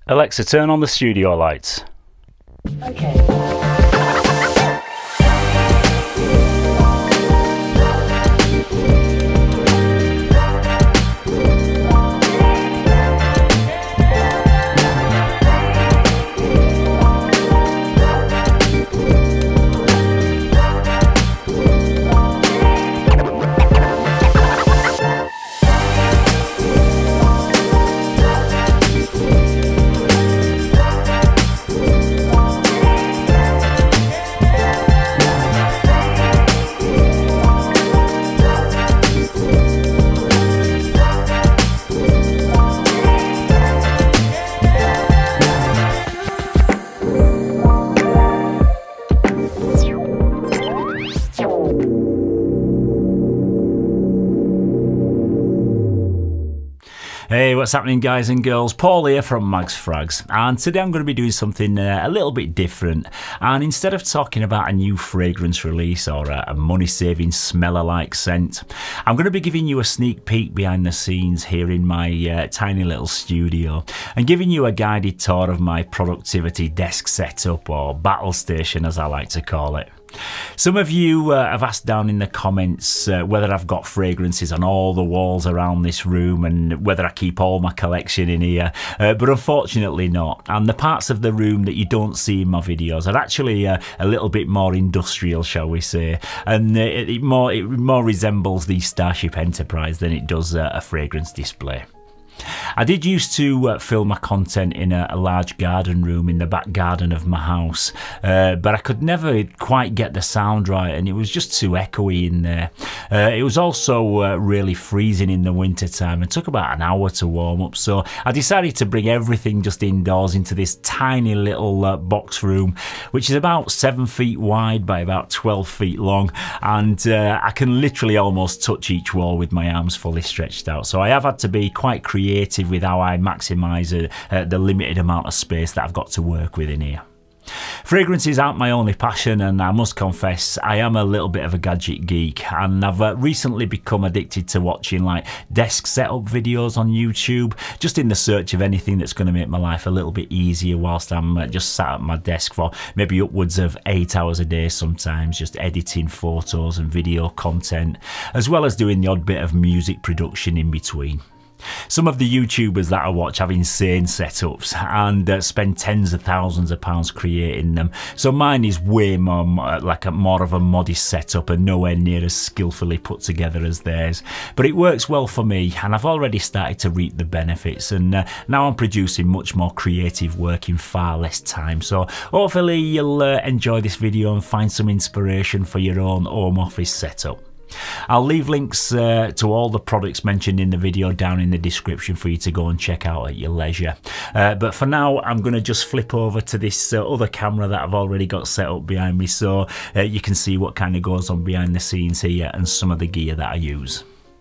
Alexa, turn on the studio lights. Okay. Hey, what's happening guys and girls? Paul here from Mags Frags, and today I'm going to be doing something a little bit different. And instead of talking about a new fragrance release or a money-saving smell-alike scent, I'm going to be giving you a sneak peek behind the scenes here in my tiny little studio and giving you a guided tour of my productivity desk setup, or battle station as I like to call it. Some of you have asked down in the comments whether I've got fragrances on all the walls around this room and whether I keep all my collection in here, but unfortunately not. And the parts of the room that you don't see in my videos are actually a little bit more industrial, shall we say, and it more resembles the Starship Enterprise than it does a fragrance display. I did used to film my content in a large garden room in the back garden of my house, but I could never quite get the sound right and it was just too echoey in there. It was also really freezing in the winter time and took about an hour to warm up, so I decided to bring everything just indoors into this tiny little box room, which is about 7 feet wide by about 12 feet long, and I can literally almost touch each wall with my arms fully stretched out. So I have had to be quite creative with how I maximise the limited amount of space that I've got to work with in here. Fragrances aren't my only passion, and I must confess I am a little bit of a gadget geek, and I've recently become addicted to watching like desk setup videos on YouTube, just in the search of anything that's going to make my life a little bit easier whilst I'm just sat at my desk for maybe upwards of 8 hours a day sometimes, just editing photos and video content, as well as doing the odd bit of music production in between. Some of the YouTubers that I watch have insane setups and spend tens of thousands of pounds creating them, so mine is way more more of a modest setup and nowhere near as skillfully put together as theirs. But it works well for me and I've already started to reap the benefits, and now I'm producing much more creative work in far less time. So hopefully you'll enjoy this video and find some inspiration for your own home office setup. I'll leave links to all the products mentioned in the video down in the description for you to go and check out at your leisure. But for now, I'm going to just flip over to this other camera that I've already got set up behind me, so you can see what kind of goes on behind the scenes here and some of the gear that I use.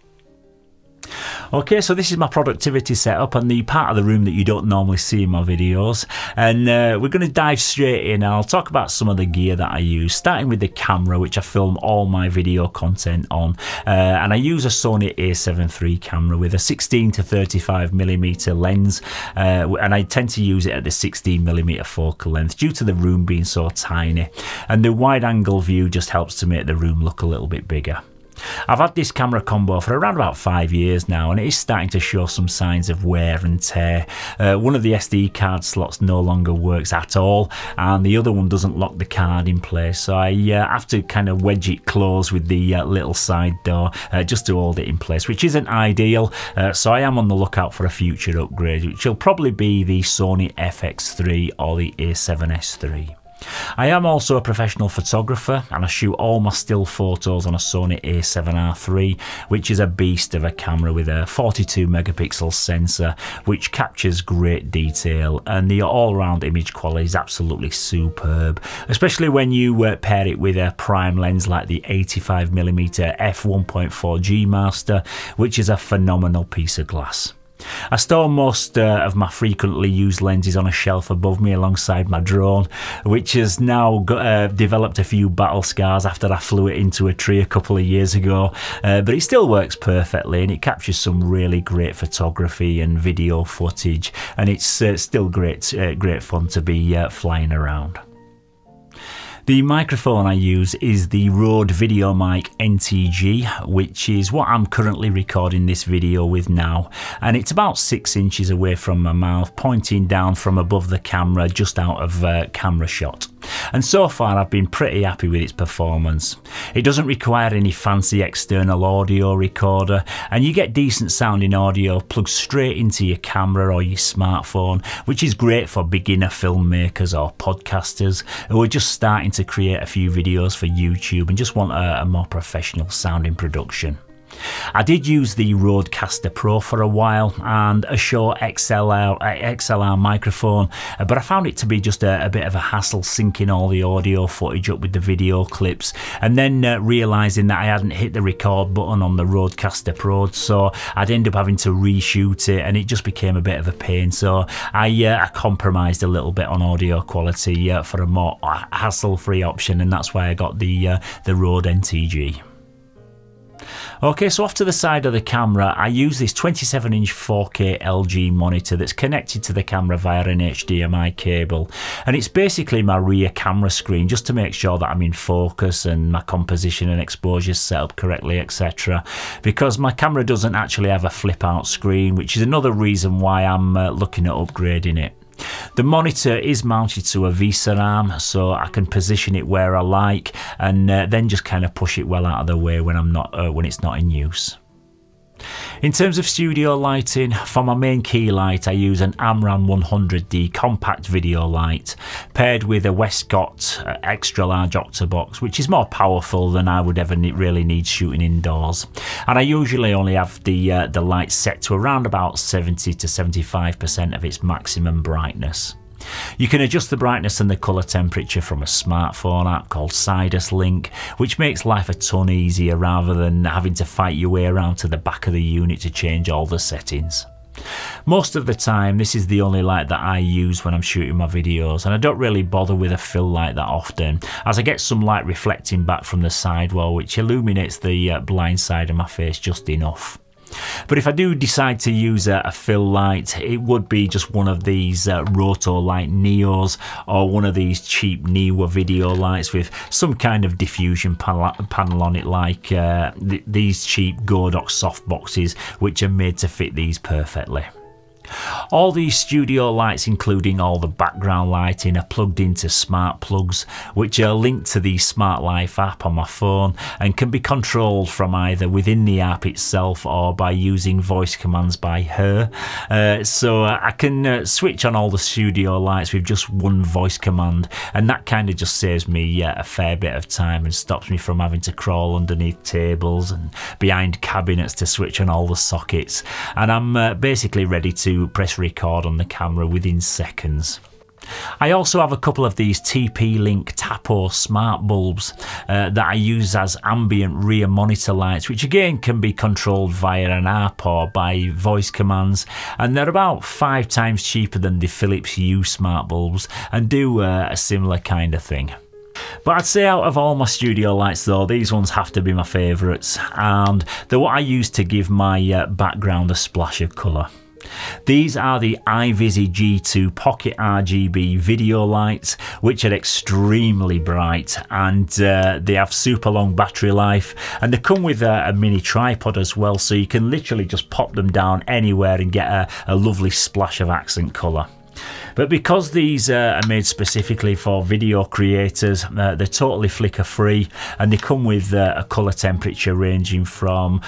Okay, so this is my productivity setup and the part of the room that you don't normally see in my videos, and we're going to dive straight in. I'll talk about some of the gear that I use, starting with the camera, which I film all my video content on, and I use a Sony a7 III camera with a 16 to 35mm lens, and I tend to use it at the 16mm focal length due to the room being so tiny, and the wide angle view just helps to make the room look a little bit bigger. I've had this camera combo for around about 5 years now, and it is starting to show some signs of wear and tear. One of the SD card slots no longer works at all, and the other one doesn't lock the card in place, so I have to kind of wedge it closed with the little side door just to hold it in place, which isn't ideal. So I am on the lookout for a future upgrade, which will probably be the Sony FX3 or the A7S III. I am also a professional photographer and I shoot all my still photos on a Sony a7R III, which is a beast of a camera with a 42 megapixel sensor which captures great detail, and the all-round image quality is absolutely superb, especially when you pair it with a prime lens like the 85mm f1.4G Master, which is a phenomenal piece of glass. I store most of my frequently used lenses on a shelf above me alongside my drone, which has now developed a few battle scars after I flew it into a tree a couple of years ago, but it still works perfectly and it captures some really great photography and video footage, and it's still great fun to be flying around. The microphone I use is the Rode VideoMic NTG, which is what I'm currently recording this video with now, and it's about 6 inches away from my mouth, pointing down from above the camera, just out of camera shot. And so far I've been pretty happy with its performance. It doesn't require any fancy external audio recorder, and you get decent sounding audio plugged straight into your camera or your smartphone, which is great for beginner filmmakers or podcasters who are just starting to create a few videos for YouTube and just want a more professional sounding production. I did use the Rodecaster Pro for a while and a Shure XLR microphone, but I found it to be just a bit of a hassle syncing all the audio footage up with the video clips, and then realising that I hadn't hit the record button on the Rodecaster Pro, so I'd end up having to reshoot it, and it just became a bit of a pain. So I compromised a little bit on audio quality for a more hassle-free option, and that's why I got the Rode NTG. Okay, so off to the side of the camera, I use this 27-inch 4K LG monitor that's connected to the camera via an HDMI cable, and it's basically my rear camera screen, just to make sure that I'm in focus and my composition and exposure is set up correctly, etc. Because my camera doesn't actually have a flip out screen, which is another reason why I'm looking at upgrading it. The monitor is mounted to a VESA arm, so I can position it where I like, and then just kind of push it well out of the way when it's not in use. In terms of studio lighting, for my main key light I use an Amran 100D compact video light paired with a WESTCOTT extra large octabox, which is more powerful than I would ever really need shooting indoors, and I usually only have the light set to around about 70 to 75% of its maximum brightness. You can adjust the brightness and the colour temperature from a smartphone app called Sidus Link, which makes life a ton easier rather than having to fight your way around to the back of the unit to change all the settings. Most of the time this is the only light that I use when I'm shooting my videos, and I don't really bother with a fill light that often, as I get some light reflecting back from the sidewall which illuminates the blind side of my face just enough. But if I do decide to use a fill light, it would be just one of these Rotolight Neos, or one of these cheap Neewer video lights with some kind of diffusion panel on it, like these cheap Godox softboxes, which are made to fit these perfectly. All these studio lights, including all the background lighting, are plugged into smart plugs, which are linked to the Smart Life app on my phone and can be controlled from either within the app itself or by using voice commands by her. So I can switch on all the studio lights with just one voice command, and that kind of just saves me a fair bit of time and stops me from having to crawl underneath tables and behind cabinets to switch on all the sockets, and I'm basically ready to press record on the camera within seconds. I also have a couple of these TP-Link Tapo smart bulbs that I use as ambient rear monitor lights, which again can be controlled via an app or by voice commands, and they're about 5 times cheaper than the Philips Hue smart bulbs and do a similar kind of thing. But I'd say out of all my studio lights though, these ones have to be my favourites, and they're what I use to give my background a splash of colour. These are the IVISSI G2 Pocket RGB video lights, which are extremely bright, and they have super long battery life, and they come with a mini tripod as well, so you can literally just pop them down anywhere and get a lovely splash of accent colour. But because these are made specifically for video creators, they're totally flicker free, and they come with a colour temperature ranging from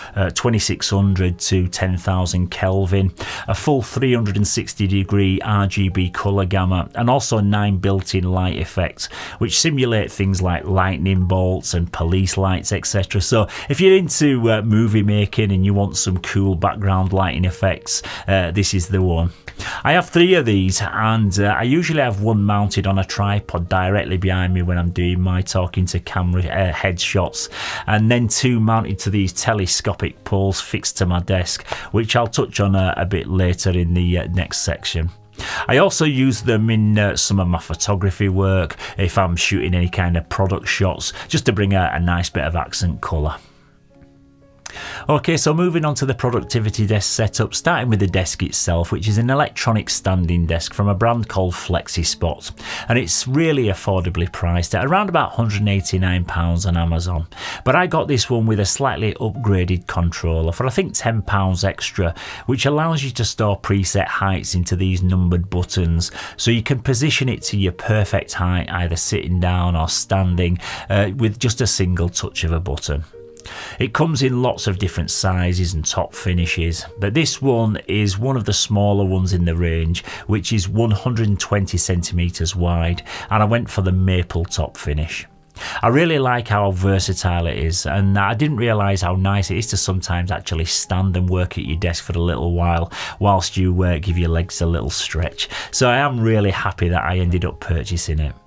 2600 to 10,000 Kelvin, a full 360 degree RGB colour gamut, and also 9 built-in light effects which simulate things like lightning bolts and police lights, etc. So if you're into movie making and you want some cool background lighting effects, this is the one. I have 3 of these, and and I usually have one mounted on a tripod directly behind me when I'm doing my talking to camera headshots, and then two mounted to these telescopic poles fixed to my desk, which I'll touch on a bit later in the next section. I also use them in some of my photography work if I'm shooting any kind of product shots, just to bring a nice bit of accent colour. Okay, so moving on to the productivity desk setup, starting with the desk itself, which is an electronic standing desk from a brand called FlexiSpot, and it's really affordably priced at around about £189 on Amazon. But I got this one with a slightly upgraded controller for I think £10 extra, which allows you to store preset heights into these numbered buttons, so you can position it to your perfect height either sitting down or standing with just a single touch of a button. It comes in lots of different sizes and top finishes, but this one is one of the smaller ones in the range, which is 120 centimeters wide, and I went for the maple top finish. I really like how versatile it is, and I didn't realise how nice it is to sometimes actually stand and work at your desk for a little while whilst you give your legs a little stretch. So I am really happy that I ended up purchasing it.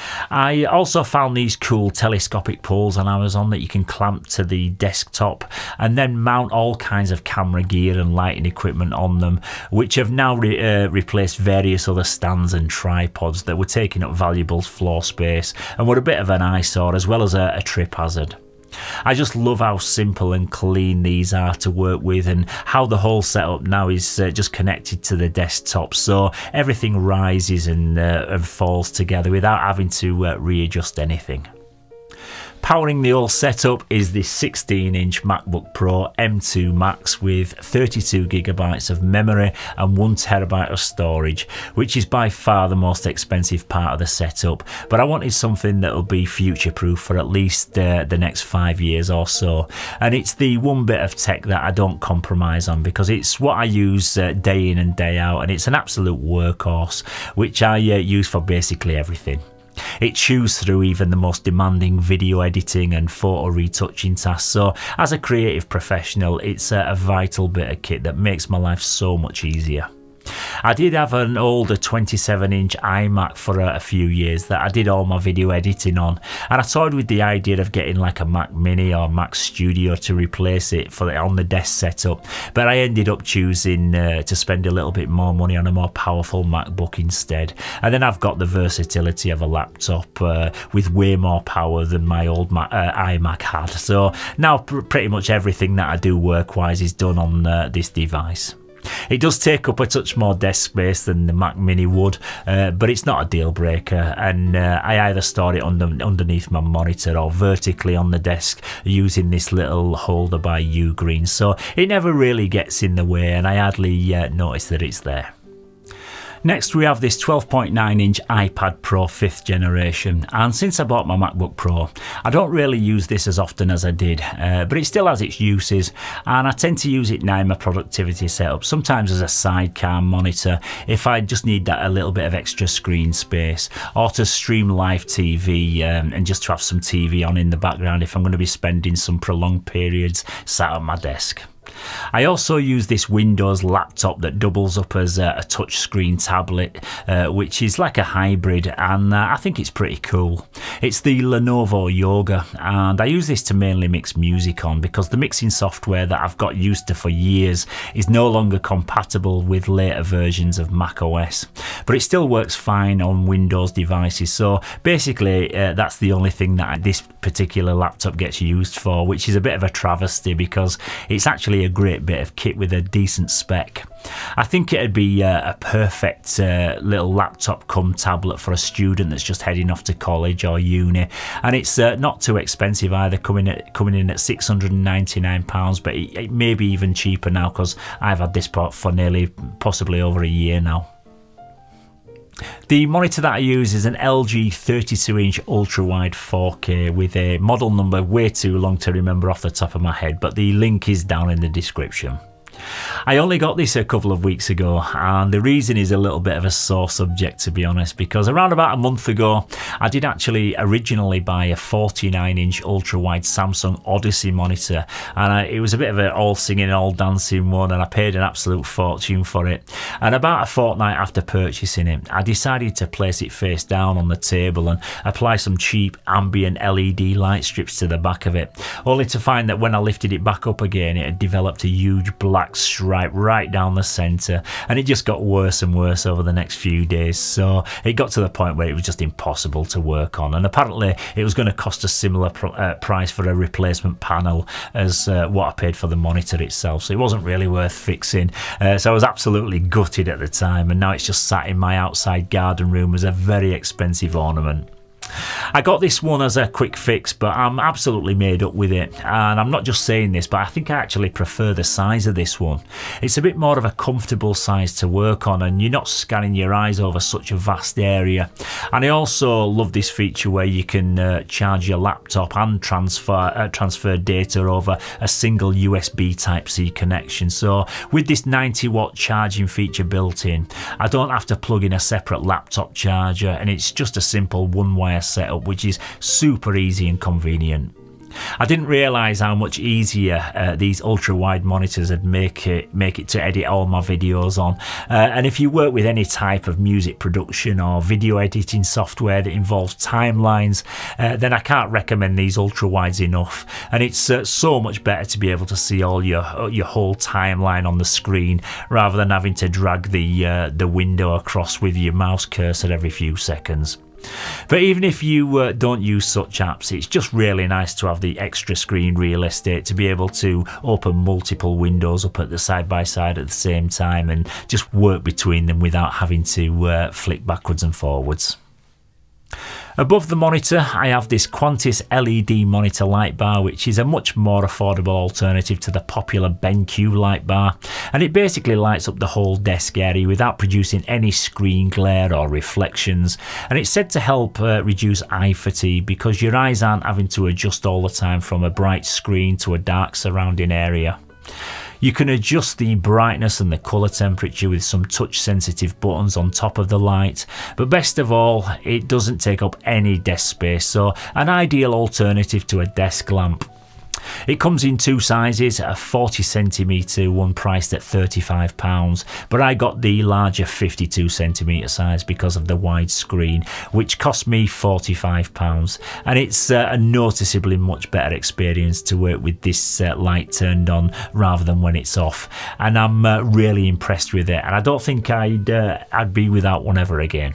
I also found these cool telescopic poles on Amazon that you can clamp to the desktop and then mount all kinds of camera gear and lighting equipment on them, which have now replaced various other stands and tripods that were taking up valuable floor space and were a bit of an eyesore as well as a trip hazard. I just love how simple and clean these are to work with, and how the whole setup now is just connected to the desktop, so everything rises and falls together without having to readjust anything. Powering the whole setup is this 16-inch MacBook Pro M2 Max with 32GB of memory and 1TB of storage, which is by far the most expensive part of the setup, but I wanted something that will be future-proof for at least the next 5 years or so, and it's the one bit of tech that I don't compromise on because it's what I use day in and day out, and it's an absolute workhorse, which I use for basically everything. It chews through even the most demanding video editing and photo retouching tasks, so as a creative professional it's a vital bit of kit that makes my life so much easier. I did have an older 27-inch iMac for a few years that I did all my video editing on, and I toyed with the idea of getting like a Mac Mini or Mac Studio to replace it on the desk setup, but I ended up choosing to spend a little bit more money on a more powerful MacBook instead. And then I've got the versatility of a laptop with way more power than my old iMac had, so now pretty much everything that I do work-wise is done on this device. It does take up a touch more desk space than the Mac Mini would, but it's not a deal breaker, and I either store it underneath my monitor or vertically on the desk using this little holder by Ugreen, so it never really gets in the way and I hardly notice that it's there. Next we have this 12.9-inch iPad Pro 5th generation, and since I bought my MacBook Pro I don't really use this as often as I did, but it still has its uses, and I tend to use it now in my productivity setup, sometimes as a sidecar monitor if I just need that a little bit of extra screen space, or to stream live TV and just to have some TV on in the background if I'm going to be spending some prolonged periods sat at my desk. I also use this Windows laptop that doubles up as a touchscreen tablet, which is like a hybrid, and I think it's pretty cool. It's the Lenovo Yoga, and I use this to mainly mix music on because the mixing software that I've got used to for years is no longer compatible with later versions of macOS, but it still works fine on Windows devices, so basically that's the only thing that this particular laptop gets used for, which is a bit of a travesty because it's actually a great bit of kit with a decent spec. I think it'd be a perfect little laptop come tablet for a student that's just heading off to college or uni, and it's not too expensive either, coming in at £699, but it may be even cheaper now because I've had this for nearly possibly over a year now. The monitor that I use is an LG 32-inch ultra-wide 4K with a model number way too long to remember off the top of my head, but the link is down in the description. I only got this a couple of weeks ago, and the reason is a little bit of a sore subject, to be honest, because around about a month ago I did actually originally buy a 49-inch ultra-wide Samsung Odyssey monitor, and it was a bit of an all singing all dancing one, and I paid an absolute fortune for it. And about a fortnight after purchasing it, I decided to place it face down on the table and apply some cheap ambient LED light strips to the back of it, only to find that when I lifted it back up again it had developed a huge black stripe right down the centre, and it just got worse and worse over the next few days. So it got to the point where it was just impossible to work on, and apparently it was going to cost a similar price for a replacement panel as what I paid for the monitor itself, so it wasn't really worth fixing. So I was absolutely gutted at the time, and now it's just sat in my outside garden room as a very expensive ornament. I got this one as a quick fix, but I'm absolutely made up with it, and I'm not just saying this, but I think I actually prefer the size of this one. It's a bit more of a comfortable size to work on, and you're not scanning your eyes over such a vast area. And I also love this feature where you can charge your laptop and transfer data over a single USB Type-C connection. So with this 90-watt charging feature built in, I don't have to plug in a separate laptop charger, and it's just a simple one-wire setup, which is super easy and convenient. I didn't realise how much easier these ultra-wide monitors would make it to edit all my videos on. And if you work with any type of music production or video editing software that involves timelines, then I can't recommend these ultra-wides enough. And it's so much better to be able to see all your whole timeline on the screen, rather than having to drag the window across with your mouse cursor every few seconds. But even if you don't use such apps, it's just really nice to have the extra screen real estate to be able to open multiple windows up at the side by side at the same time and just work between them without having to flick backwards and forwards. Above the monitor, I have this Quntis LED monitor light bar, which is a much more affordable alternative to the popular BenQ light bar, and it basically lights up the whole desk area without producing any screen glare or reflections, and it's said to help reduce eye fatigue because your eyes aren't having to adjust all the time from a bright screen to a dark surrounding area. You can adjust the brightness and the colour temperature with some touch sensitive buttons on top of the light, but best of all, it doesn't take up any desk space, so an ideal alternative to a desk lamp. It comes in two sizes, a 40cm one priced at £35, but I got the larger 52cm size because of the wide screen, which cost me £45, and it's a noticeably much better experience to work with this light turned on rather than when it's off, and I'm really impressed with it, and I don't think I'd be without one ever again.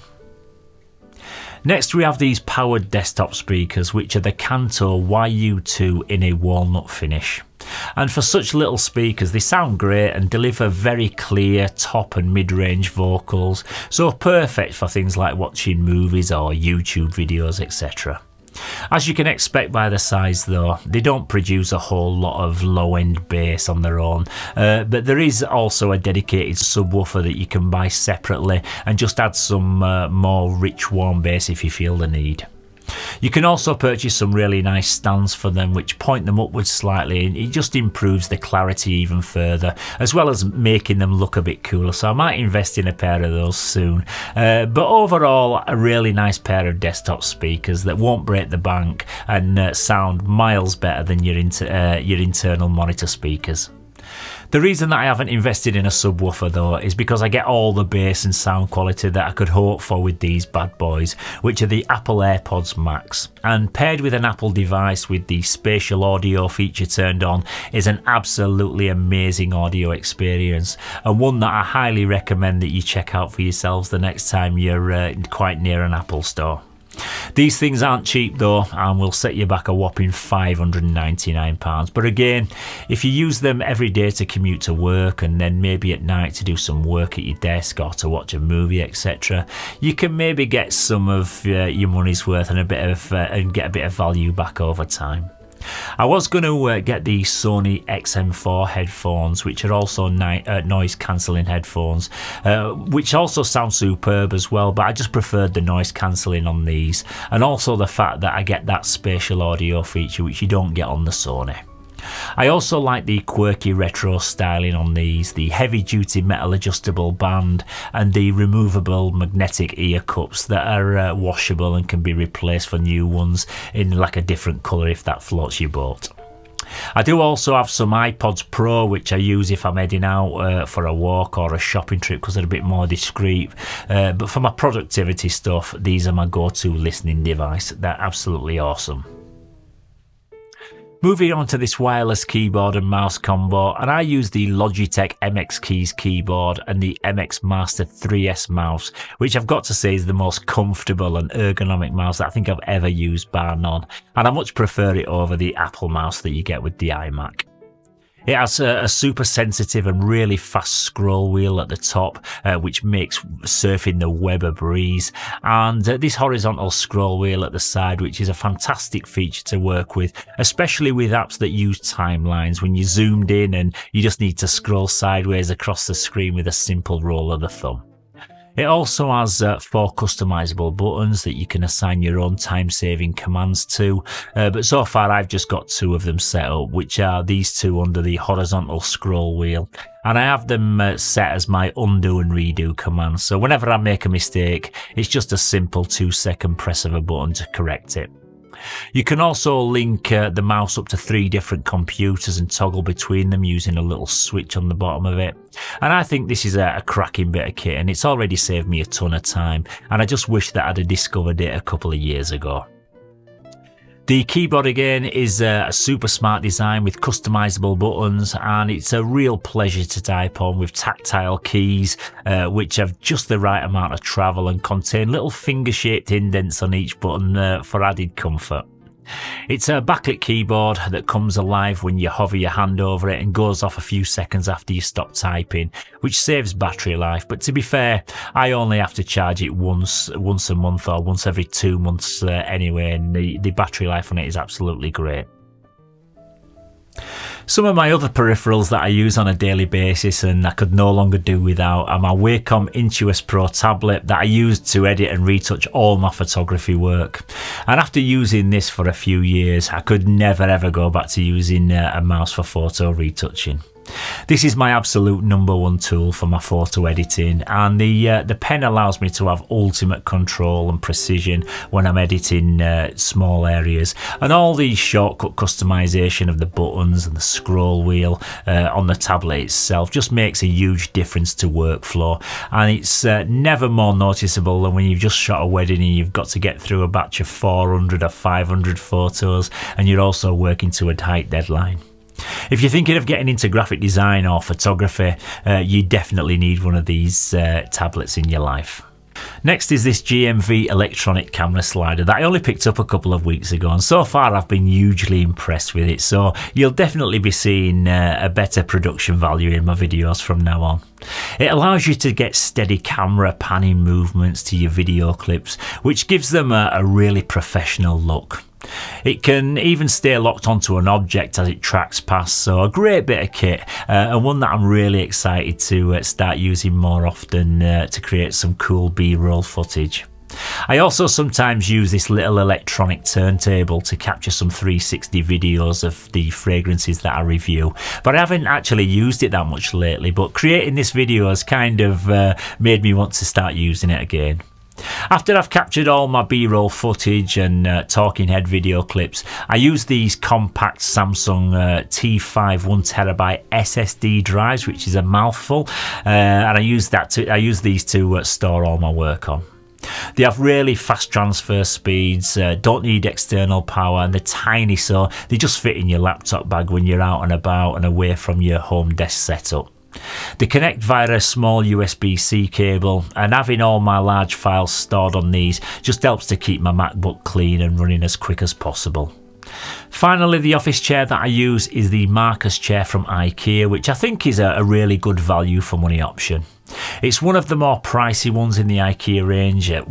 Next we have these powered desktop speakers, which are the Kanto YU2 in a walnut finish. And for such little speakers, they sound great and deliver very clear top and mid-range vocals, so perfect for things like watching movies or YouTube videos, etc. As you can expect by the size though, they don't produce a whole lot of low-end bass on their own, but there is also a dedicated subwoofer that you can buy separately and just add some more rich warm bass if you feel the need. You can also purchase some really nice stands for them which point them upwards slightly, and it just improves the clarity even further, as well as making them look a bit cooler, so I might invest in a pair of those soon. But overall, a really nice pair of desktop speakers that won't break the bank and sound miles better than your internal monitor speakers. The reason that I haven't invested in a subwoofer though is because I get all the bass and sound quality that I could hope for with these bad boys, which are the Apple AirPods Max, and paired with an Apple device with the spatial audio feature turned on is an absolutely amazing audio experience, and one that I highly recommend that you check out for yourselves the next time you're quite near an Apple store. These things aren't cheap though, and will set you back a whopping £599, but again, if you use them every day to commute to work and then maybe at night to do some work at your desk or to watch a movie, etc., you can maybe get some of your money's worth and get a bit of value back over time. I was going to get the Sony XM4 headphones, which are also noise cancelling headphones, which also sound superb as well, but I just preferred the noise cancelling on these, and also the fact that I get that spatial audio feature which you don't get on the Sony. I also like the quirky retro styling on these, the heavy duty metal adjustable band and the removable magnetic ear cups that are washable and can be replaced for new ones in like a different colour if that floats your boat. I do also have some iPods Pro which I use if I'm heading out for a walk or a shopping trip because they're a bit more discreet, but for my productivity stuff these are my go-to listening device. They're absolutely awesome. Moving on to this wireless keyboard and mouse combo, and I use the Logitech MX Keys keyboard and the MX Master 3S mouse, which I've got to say is the most comfortable and ergonomic mouse that I think I've ever used bar none, and I much prefer it over the Apple mouse that you get with the iMac. It has a super sensitive and really fast scroll wheel at the top, which makes surfing the web a breeze, and this horizontal scroll wheel at the side, which is a fantastic feature to work with, especially with apps that use timelines when you're zoomed in and you just need to scroll sideways across the screen with a simple roll of the thumb. It also has 4 customizable buttons that you can assign your own time-saving commands to, but so far I've just got 2 of them set up, which are these 2 under the horizontal scroll wheel, and I have them set as my undo and redo commands, so whenever I make a mistake it's just a simple 2-second press of a button to correct it. You can also link the mouse up to 3 different computers and toggle between them using a little switch on the bottom of it. And I think this is a cracking bit of kit, and it's already saved me a ton of time, and I just wish that I'd have discovered it a couple of years ago. The keyboard again is a super smart design with customizable buttons, and it's a real pleasure to type on with tactile keys which have just the right amount of travel and contain little finger shaped indents on each button for added comfort. It's a backlit keyboard that comes alive when you hover your hand over it and goes off a few seconds after you stop typing, which saves battery life, but to be fair I only have to charge it once a month or once every 2 months anyway, and the battery life on it is absolutely great. Some of my other peripherals that I use on a daily basis and I could no longer do without are my Wacom Intuos Pro tablet that I use to edit and retouch all my photography work. And after using this for a few years, I could never ever go back to using a mouse for photo retouching. This is my absolute #1 tool for my photo editing, and the pen allows me to have ultimate control and precision when I'm editing small areas, and all the shortcut customization of the buttons and the scroll wheel on the tablet itself just makes a huge difference to workflow, and it's never more noticeable than when you've just shot a wedding and you've got to get through a batch of 400 or 500 photos and you're also working to a tight deadline. If you're thinking of getting into graphic design or photography, you definitely need one of these tablets in your life. Next is this GMV electronic camera slider that I only picked up a couple of weeks ago, and so far I've been hugely impressed with it, so you'll definitely be seeing a better production value in my videos from now on. It allows you to get steady camera panning movements to your video clips, which gives them a really professional look. It can even stay locked onto an object as it tracks past, so a great bit of kit, and one that I'm really excited to start using more often to create some cool B-roll footage. I also sometimes use this little electronic turntable to capture some 360 videos of the fragrances that I review, but I haven't actually used it that much lately, but creating this video has kind of made me want to start using it again. After I've captured all my B-roll footage and talking head video clips, I use these compact Samsung T5 1TB SSD drives, which is a mouthful, and I use these to store all my work on. They have really fast transfer speeds, don't need external power, and they're tiny, so they just fit in your laptop bag when you're out and about and away from your home desk setup. They connect via a small USB-C cable, and having all my large files stored on these just helps to keep my MacBook clean and running as quick as possible. Finally, the office chair that I use is the Markus chair from IKEA, which I think is a really good value for money option. It's one of the more pricey ones in the IKEA range at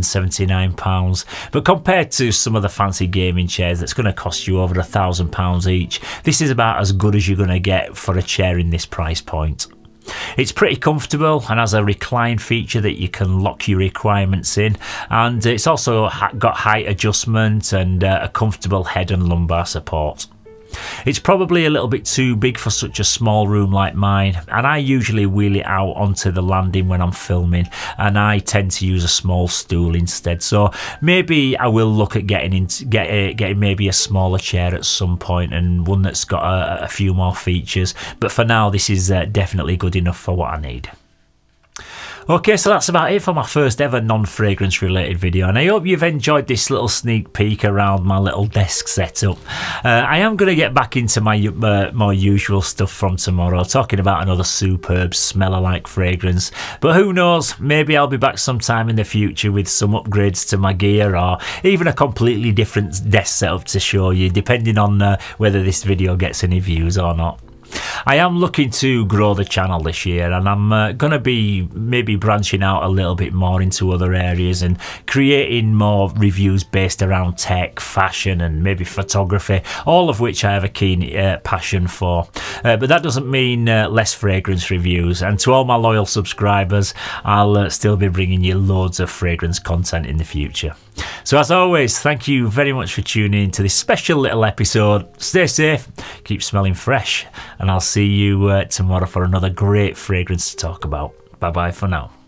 £179, but compared to some of the fancy gaming chairs that's going to cost you over £1,000 each, this is about as good as you're going to get for a chair in this price point. It's pretty comfortable and has a recline feature that you can lock your requirements in, and it's also got height adjustment and a comfortable head and lumbar support. It's probably a little bit too big for such a small room like mine, and I usually wheel it out onto the landing when I'm filming, and I tend to use a small stool instead. So maybe I will look at getting maybe a smaller chair at some point, and one that's got a few more features. But for now, this is definitely good enough for what I need. Okay, so that's about it for my first ever non-fragrance related video, and I hope you've enjoyed this little sneak peek around my little desk setup. I am going to get back into my more usual stuff from tomorrow, talking about another superb smeller-like fragrance, but who knows, maybe I'll be back sometime in the future with some upgrades to my gear, or even a completely different desk setup to show you, depending on whether this video gets any views or not. I am looking to grow the channel this year, and I'm going to be maybe branching out a little bit more into other areas and creating more reviews based around tech, fashion and maybe photography, all of which I have a keen passion for. But that doesn't mean less fragrance reviews, and to all my loyal subscribers, I'll still be bringing you loads of fragrance content in the future. So as always, thank you very much for tuning in to this special little episode. Stay safe, keep smelling fresh, and I'll see you tomorrow for another great fragrance to talk about. Bye bye for now.